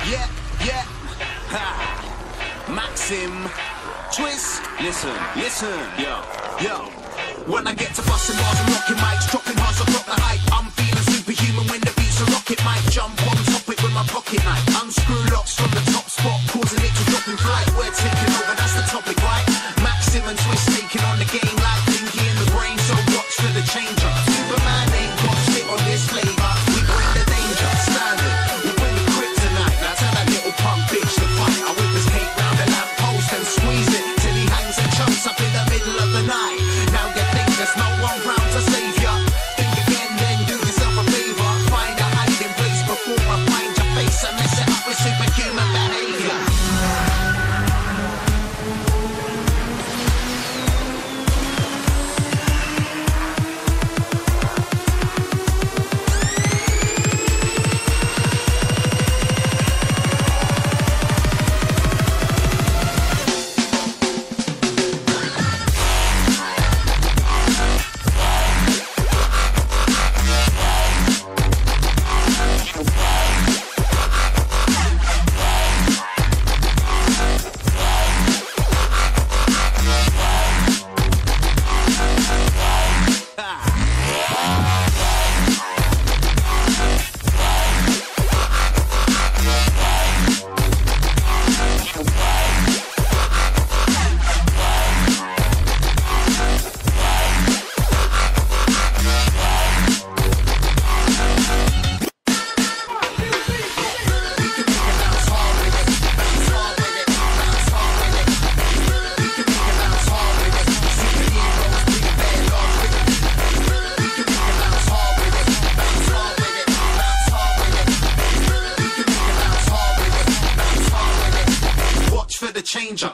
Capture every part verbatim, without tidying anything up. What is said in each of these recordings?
Yeah, yeah, ha. Maxim, twist. Listen, listen, yo, yo. When I get to busting bars and rocking mics, dropping hearts, I drop the hype. I'm feeling superhuman when the beats are rocket mic. Jump on top it with my pocket knife. Unscrew locks from the top spot, causing it to drop in flight. We're taking over, that's the topic, right? Maxim and twist taking on the game like Pinky in the brain, so watch for the changer. Superman ain't got shit on this flavor. We bring the danger, standard. We bring the kryptonite. Now tell that little punk bitch to fight. I whip his cake round the lamp post and squeeze it till he hangs and chumps up in the middle of the night. Now you think there's no one round to save ya? Think again, then do yourself a favor. Find a hiding place before I find your face and mess it up with superhuman behavior. The changer.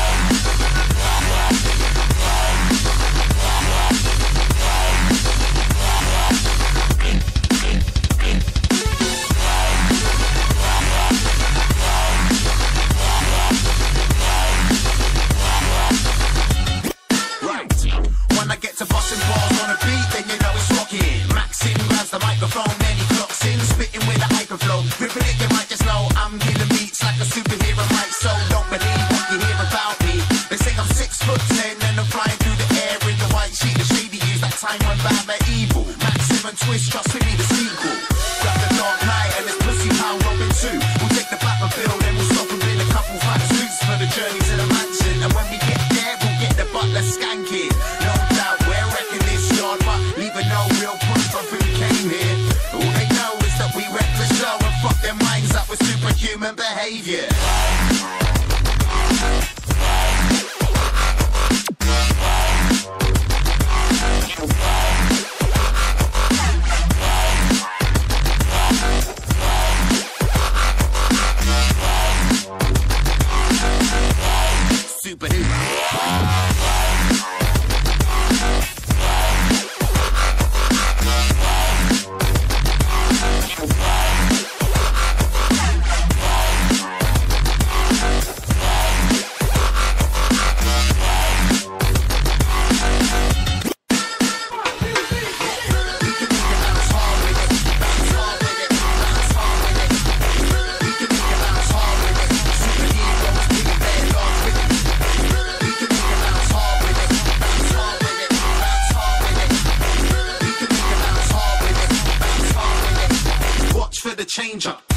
Right. When I get to busting bars on a beat, then you know it's rocking. Maxim grabs the microphone, then he clocks in, spitting with a hyper flow. Ripping it, you might just know I'm killing beats like a superhero might. So don't believe what you hear about me. They say I'm six foot ten and I'm flying through the air in the white sheet of shady use. That time when Batman evil. Maxim and twist, trust me, the sequel. Got the Dark Knight and this pussy pound Robin too. We'll take the Batmobile, then we'll stop and build a couple fat suits for the journey to the mansion. And when we get there, we'll get the butler skanking. No doubt we're wrecking this yard, but leaving no real proof of who came here. All they know is that we wreck the show and fuck their minds up with superhuman behavior. The changer.